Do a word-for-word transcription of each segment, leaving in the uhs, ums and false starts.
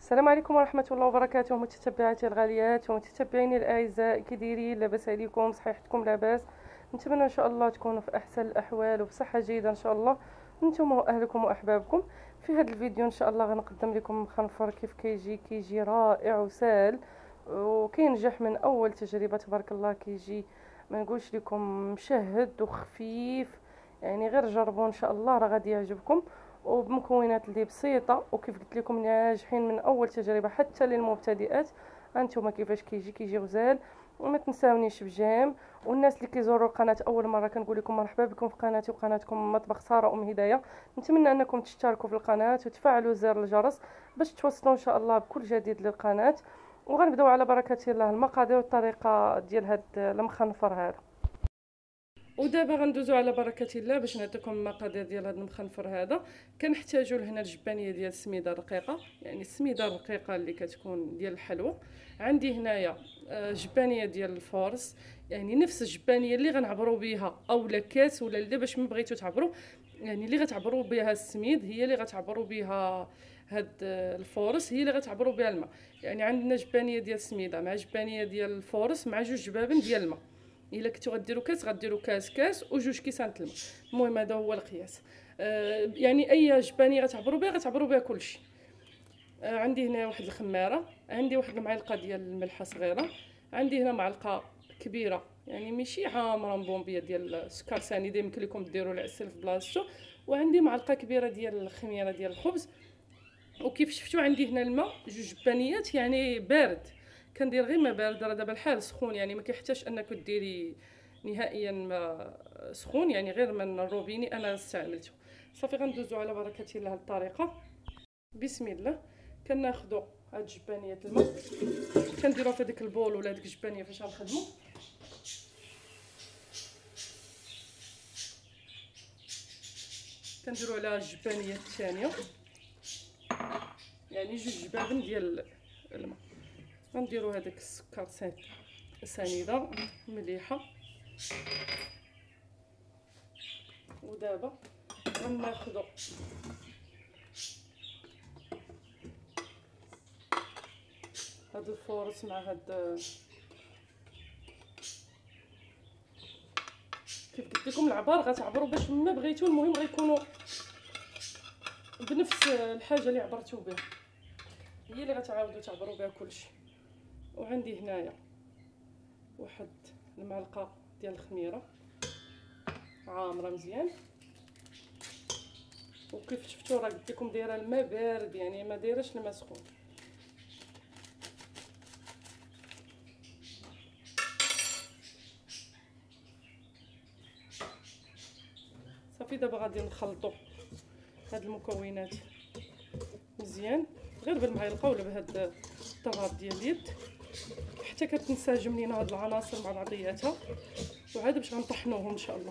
السلام عليكم ورحمة الله وبركاته، متتبعاتي الغاليات ومتتبعيني الأعزاء. كي دايرين؟ لاباس عليكم؟ صحيحتكم لاباس؟ نتمنى ان شاء الله تكونوا في احسن الاحوال وبصحة جيدة ان شاء الله نتوما واهلكم واحبابكم. في هذا الفيديو ان شاء الله غنقدم لكم مخنفر كيف كيجي كيجي رائع وسهل وكينجح من اول تجربة تبارك الله. كيجي ما نقولش لكم مشهد وخفيف، يعني غير جربوا ان شاء الله راه غادي يعجبكم، وبمكونات اللي بسيطه وكيف قلت لكم ناجحين من اول تجربه حتى للمبتدئات. هانتوما كيفاش كيجي كيجي غزال. وما تنساونيش بجيم، والناس اللي كيزوروا القناه اول مره كنقول لكم مرحبا بكم في قناتي وقناتكم مطبخ ساره ام هدايه. نتمنى انكم تشتركوا في القناه وتفعلوا زر الجرس باش توصلوا ان شاء الله بكل جديد للقناه. وغنبداو على بركه الله المقادير والطريقه ديال هاد المخنفر هذا. ودابا غندوزو على بركه الله باش نعطيكم المقادير ديال هذا المخنفر هذا. كنحتاجوا لهنا الجبانيه ديال السميده رقيقه، يعني السميده الرقيقه اللي كتكون ديال الحلوى. عندي هنايا جبانيه ديال الفورس، يعني نفس الجبانيه اللي غنعبروا بها اولا كاس ولا اللي باش ما بغيتو تعبروا، يعني اللي غتعبروا بها السميد هي اللي غتعبروا بها هاد الفورس، هي اللي غتعبروا بها الماء. يعني عندنا جبانيه ديال السميده مع جبانيه ديال الفورس مع جوج جبابن ديال الماء. الا كنتو غديروا كاس غديروا كاس كاس وجوج كيسان الماء. المهم هذا هو القياس. آه يعني اي جبانيه غتعبروا بها غتعبروا بها كلشي. آه عندي هنا واحد الخماره، عندي واحد المعلقه ديال الملحه صغيره، عندي هنا معلقه كبيره يعني ماشي عامره مبومبيه ديال السكر سنيده يمكن لكم ديروا العسل في بلاصتو، وعندي معلقه كبيره ديال الخميره ديال الخبز. وكيف شفتوا عندي هنا الماء جوج جبانيات يعني بارد، كندير غير ما بارد. راه دابا الحال سخون يعني ما كيحتاجش انك ديري نهائيا ما سخون، يعني غير من الروبيني انا استعملته. صافي غندوزو على بركه الله الطريقه. بسم الله. كناخذوا هاد جبانيات الماء كنديروها في ديك البول ولا ديك الجبانيه فاش غنخدموا. كنديروا على الجبانيه الثانيه يعني جوج جبابن ديال الماء. غنديروا هذاك السكر سنيده مليحه. ودابا غناخذوا هاد الفورس مع هاد كيف قلت لكم العبار غتعبروا باش ما بغيتو، المهم غيكونوا بنفس الحاجه اللي عبرتو بها هي اللي غتعاودوا تعبروا بها كلشي. وعندي هنايا واحد المعلقه ديال الخميره عامره مزيان، وكيف شفتوا راه قلت لكم دايره الماء بارد يعني ما دايرهش الماء سخون. صافي دابا غادي نخلطوا هاد المكونات مزيان غير بالمعلقه ولا بهاد الطراب ديال اليد حتى كتنسجم لينا هاد العناصر مع بعضياتها، وعاد باش غنطحنوهم ان شاء الله.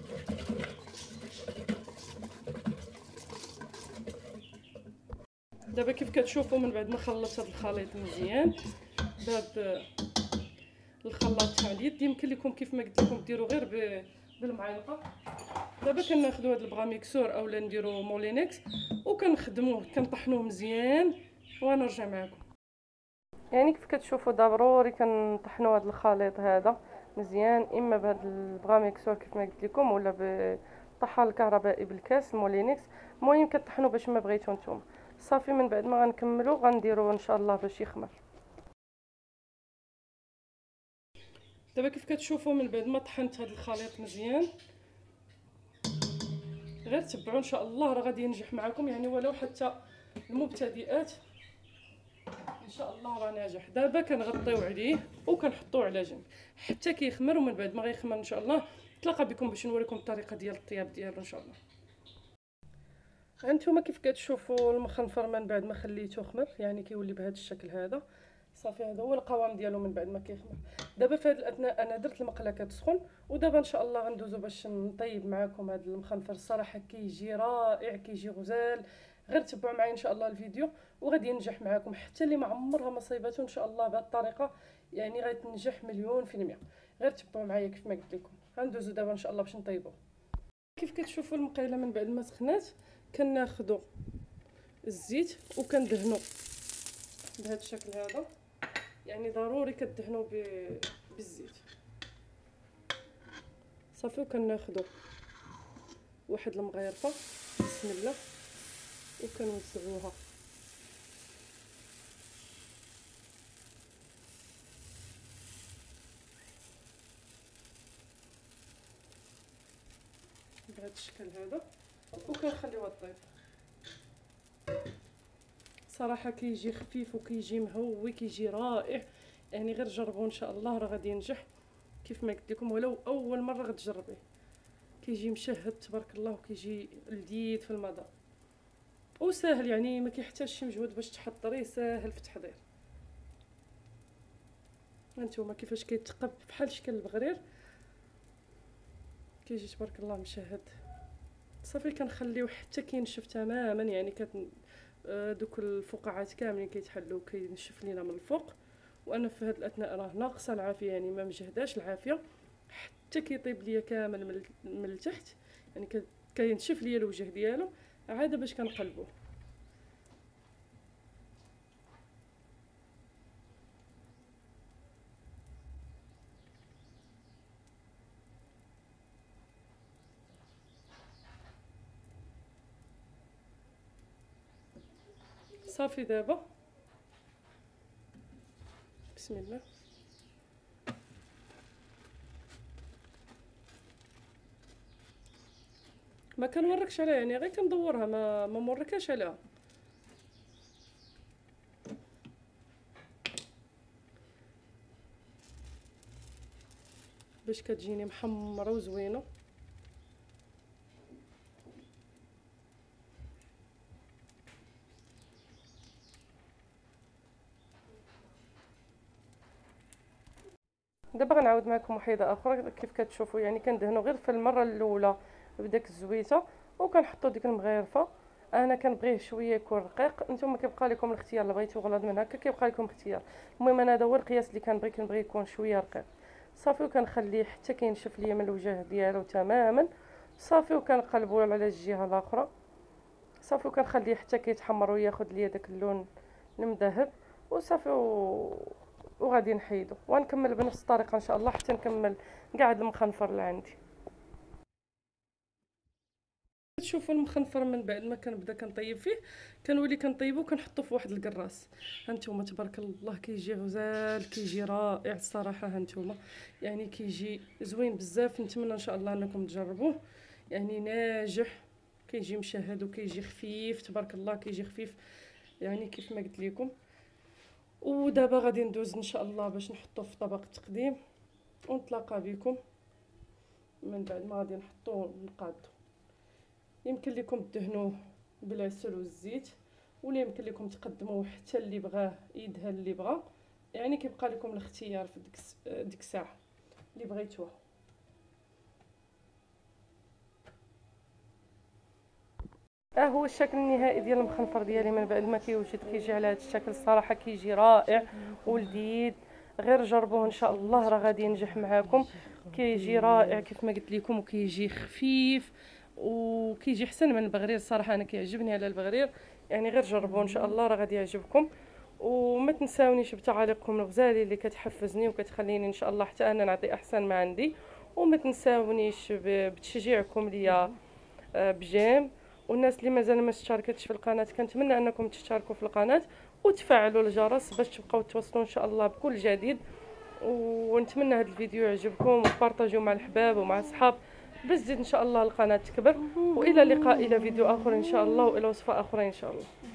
دابا كيف كتشوفوا من بعد ما خلطت هاد الخليط مزيان بهاد الخلاط تاع اليد، يمكن لكم كيف ما قلت لكم ديروا غير بالمعلقه. دابا كناخذوا هاد البغاميكسور اولا نديروا مولينكس وكنخدموه كنطحنوه مزيان ونرجع معكم. يعني كيف كتشوفوا ضروري كنطحنوا هذا الخليط هذا مزيان، اما بهذا البغاميكسور كيف ما قلت لكم ولا بالطحال الكهربائي بالكاس المولينكس. المهم كطحنوا باش ما بغيتو نتوما. صافي من بعد ما غنكملوا غنديروا ان شاء الله باش يخمر. دابا كيف كتشوفوا من بعد ما طحنت هذا الخليط مزيان غير تبعوا ان شاء الله راه غادي ينجح معكم، يعني ولو حتى المبتدئات ان شاء الله راه ناجح. دابا كنغطيو عليه وكنحطوه على جنب حتى كيخمر، ومن بعد ما غيخمر ان شاء الله نتلاقى بكم باش نوريكم الطريقه ديال الطياب ديالو ان شاء الله. هانتوما كيف كتشوفوا المخنفر من بعد ما خليته خمر يعني كيولي بهذا الشكل هذا. صافي هذا هو القوام ديالو من بعد ما كيخمر. دابا في هذه الاثناء انا درت المقله كتسخن، ودابا ان شاء الله غندوزو باش نطيب معكم هذا المخنفر. الصراحه كيجي رائع كيجي غزال، غير تبعوا معايا ان شاء الله الفيديو وغادي ينجح معكم. حتى اللي ما عمرها ما صايباتو ان شاء الله بهذه الطريقه يعني غتنجح مليون في المية. غير تبعوا معايا كيف ما قلت لكم. غندوزو دابا ان شاء الله باش نطيبوه. كيف كتشوفوا المقيله من بعد ما سخنات كناخذوا الزيت وكندهنوا بهذا الشكل هذا. يعني ضروري كدهنوا بالزيت صافي. وكناخذوا واحد المغيرفه بسم الله وكنوزعوها بهذا الشكل هذا وكنخليوها طيب. صراحه كيجي خفيف وكيجي مهوي كيجي رائع. يعني غير جربوه ان شاء الله راه غادي ينجح كيف ما قلت لكم، ولو اول مره غتجربيه. كيجي مشهد تبارك الله وكيجي لذيذ في المذاق وساهل، يعني ما كيحتاجش شي مجهود باش تحضريه، ساهل في التحضير. هانتوما كيفاش كيتقب بحال شكل البغرير، كيجي تبارك الله مشهد. صافي كنخليوه حتى كينشف تماما، يعني كت دوك الفقاعات كاملين كيتحلوا كينشف لينا من الفوق. وانا في هذا الاثناء راه ناقصه العافيه، يعني ما مجهداش العافيه حتى كيطيب ليا كامل من التحت، يعني كينشف ليا الوجه ديالو عاد باش كنقلبوه. صافي دابا بسم الله ما كنوركش عليها، يعني غير كندورها ما ما موركاش عليها. باش كتجيني محمره وزوينه. دابا غنعاود معكم وحيده اخرى كيف كتشوفوا. يعني كندهنوا غير في المره الاولى بداك الزويته وكنحطوا ديك المغيرفه. انا كنبغيه شويه يكون رقيق، نتوما كيبقى لكم الاختيار، لا بغيتو غلظ من هكا كيبقى لكم اختيار. المهم انا هذا هو القياس اللي كنبغي، كنبغي يكون شويه رقيق صافي. وكنخليه حتى كينشف ليا من الوجه ديالو تماما صافي. وكنقلبوا على الجهه الاخرى صافي. وكنخليه حتى كيتحمر وياخذ ليا داك اللون المذهب وصافي و... وغادي نحيدو ونكمل بنفس الطريقه ان شاء الله حتى نكمل كاع المخنفر اللي عندي. تشوفوا المخنفر من بعد ما كنبدا كنطيب فيه كنولي كنطيبو كنحطو في واحد الكراس. هانتوما تبارك الله كيجي غزال كيجي رائع الصراحه. هانتوما يعني كيجي زوين بزاف. نتمنى ان شاء الله انكم تجربوه، يعني ناجح كيجي مشهد وكيجي خفيف تبارك الله كيجي خفيف يعني كيف ما قلت لكم. ودابا غادي ندوز ان شاء الله باش نحطوه في طبق التقديم ونتلاقى بكم من بعد ما غادي نحطوه نقادو. يمكن لكم تدهنوه بالعسل والزيت ولا يمكن لكم تقدموه حتى اللي بغاه يدهن اللي بغا، يعني كيبقى لكم الاختيار في ديك ديك الساعه اللي بغيتوها. ها هو الشكل النهائي ديال المخنفر ديالي من بعد ما كيوجد كيجي على هذا الشكل. الصراحه كيجي رائع ولذيذ، غير جربوه ان شاء الله راه غادي ينجح معاكم. كيجي رائع كيف ما قلت لكم وكيجي خفيف وكيجي احسن من البغرير. الصراحه انا كيعجبني على البغرير، يعني غير جربوه ان شاء الله راه غادي يعجبكم. وما تنساونيش بتعاليقكم الغزالي اللي كتحفزني وكتخليني ان شاء الله حتى انا نعطي احسن ما عندي. وما تنساونيش بتشجيعكم ليا بجيم. والناس اللي مازال ما اشتركتش في القناه كنتمنى انكم تشتركوا في القناه وتفعلوا الجرس باش تبقاو توصلوا ان شاء الله بكل جديد. ونتمنى هذا الفيديو يعجبكم وتبارطاجيوه مع الحباب ومع الصحاب باش تزيد ان شاء الله القناه تكبر. والى اللقاء الى فيديو اخر ان شاء الله والى وصفه اخرى ان شاء الله.